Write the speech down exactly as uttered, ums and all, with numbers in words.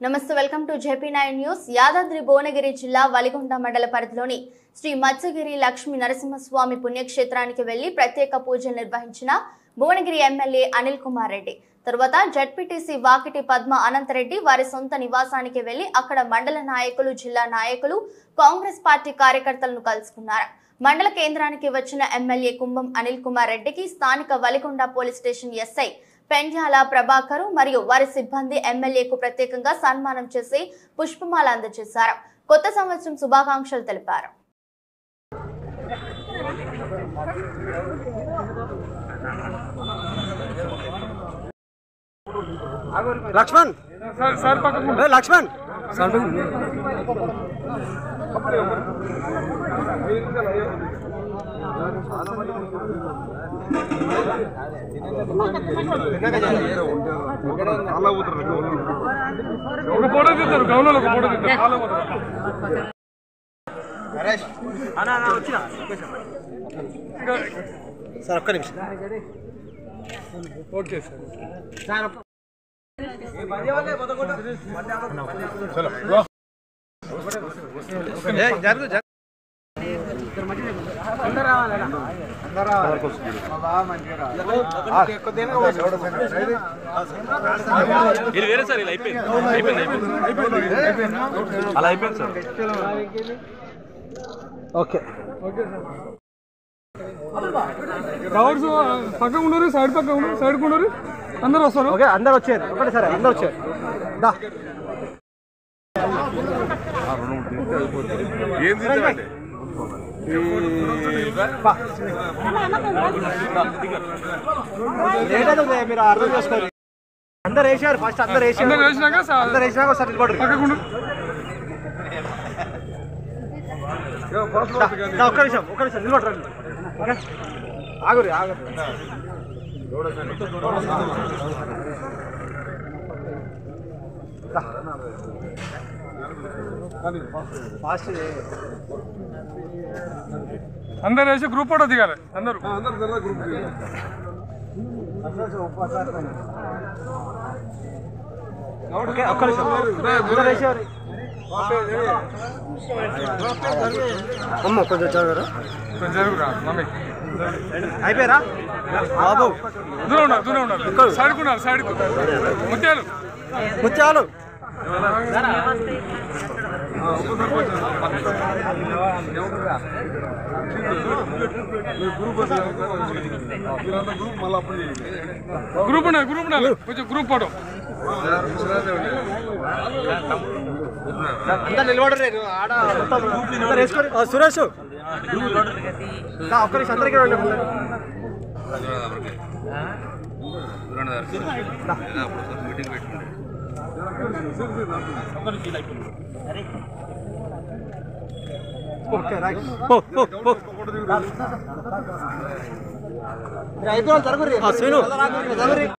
నమస్తే welcome to JP nine news. Yadadri Bhuvanagiri జిల్లా వలిగొండ మండల పరిధిలోని శ్రీ మత్స్యగిరి లక్ష్మీ నరసింహస్వామి పుణ్యక్షేత్రానికి వెళ్లి ప్రత్యేక పూజలు నిర్వహించిన భువనగిరి ఎమ్మెల్యే అనిల్ కుమార్ రెడ్డి తర్వాత జడ్పీటీసీ వాకిటి పద్మ అనంతరెడ్డి వారి సొంత నివాసానికి వెళ్లి అక్కడ మండల నాయకులు, జిల్లా నాయకులు, కాంగ్రెస్ పార్టీ కార్యకర్తలను కలుసుకున్నారు. మండల కేంద్రానికి వచ్చిన ఎమ్మెల్యే కుంభం అనిల్ కుమార్ రెడ్డికి స్థానిక Valigonda police station SI Pendyala Prabhakar మరియు వారి సిబ్బంది ఎమ్మెల్యేకు ప్రత్యేకంగా సన్మానం చేసి పుష్పమాల అందజేశారు. కొత్త సంవత్సరం శుభాకాంక్షలు తెలిపారు. లక్ష్మణ్ లక్ష్మణ్ సార్ ఒక్క నిమిషం. Okay sir. జరుగు జరుగు ఇది వేరే సార్, ఇలా అయిపోయింది అయిపోయింది అయిపోయింది అలా అయిపోయింది sir. Okay okay sir. Covers పక్కన ఉండరు, సైడ్ పక్కన ఉండరు, సైడ్ ఉండరు, అందరు వస్తారు. ఓకే అందరు వచ్చారు. ఒకటే సరే అందరు వచ్చారు. దా మీరు అర్థం చేసుకోండి. అందరు వేసారు ఫస్ట్, అందరు వేసారు. అందరు వేసినాక అందరు వేసినాక ఒకసారి నిలబడు. పక్కకుండా ఒక్క నిమిషం ఒక్క నిమిషం నిలబడరండి. ఓకే ఆగురి ఆగురి. అందరు వేసి గ్రూప్ ఫోటో దిగాలి. అందరూ గ్రూప్ ఒక్క నిమిషం అందరు వేసారు. అమ్మ కొంచెం జరుగురా జరుగురా మమ్మీ. అయిపోయారా బాబు? దూరం ఉండాలి, దూరం ఉండాలి, సైడ్ ఉండాలి, సైడ్ ముత్యాలు ముత్యాలు గ్రూప్ ఉండాలి, గ్రూప్ ఉండాలి, కొంచెం గ్రూప్ ఫోటో. అంతా నిలబడరే ఆడ వేసుకోండి. సురేష్ ఒక్క నిమిషం అందరికీ అయిపోవాలి. జరుగురు శ్రీను.